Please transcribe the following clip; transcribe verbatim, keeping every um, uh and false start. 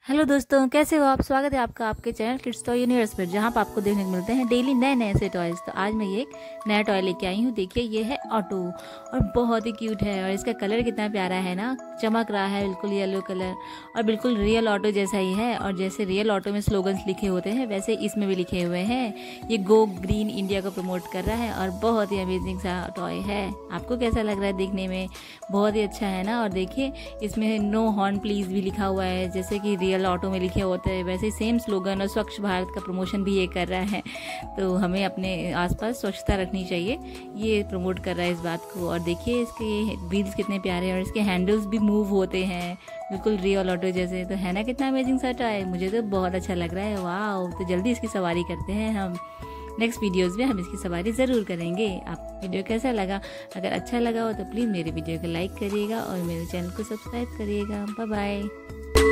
Hello दोस्तों, कैसे हो आप। स्वागत है आपका आपके चैनल किड्स टॉय यूनिवर्स पर, जहां पर आपको देखने को मिलते हैं डेली नए नए से टॉयज। तो आज मैं ये एक नया टॉय लेके आई हूँ। देखिए, ये है ऑटो और बहुत ही क्यूट है और इसका कलर कितना प्यारा है ना, चमक रहा है बिल्कुल येलो कलर और बिल्कुल रियल ऑटो जैसा ही है। और जैसे रियल ऑटो में स्लोगन्स लिखे होते हैं वैसे इसमें भी लिखे हुए हैं। ये गो ग्रीन इंडिया को प्रमोट कर रहा है और बहुत ही अमेजिंग सा टॉय है। आपको कैसा लग रहा है देखने में? बहुत ही अच्छा है ना। और देखिए, इसमें नो हॉर्न प्लीज भी लिखा हुआ है, जैसे कि रियल ऑटो में लिखे होते हैं वैसे सेम स्लोगन। और स्वच्छ भारत का प्रमोशन भी ये कर रहा है, तो हमें अपने आसपास स्वच्छता रखनी चाहिए, ये प्रमोट कर रहा है इस बात को। और देखिए, इसके व्हील्स कितने प्यारे हैं और इसके हैंडल्स भी मूव होते हैं बिल्कुल रियल ऑटो जैसे। तो है ना कितना अमेजिंग सा टॉय, मुझे तो बहुत अच्छा लग रहा है। वाह, तो जल्दी इसकी सवारी करते हैं हम। नेक्स्ट वीडियोस में हम इसकी सवारी ज़रूर करेंगे। आप वीडियो कैसा लगा? अगर अच्छा लगा हो तो प्लीज़ मेरे वीडियो को लाइक करिएगा और मेरे चैनल को सब्सक्राइब करिएगा। Bye bye.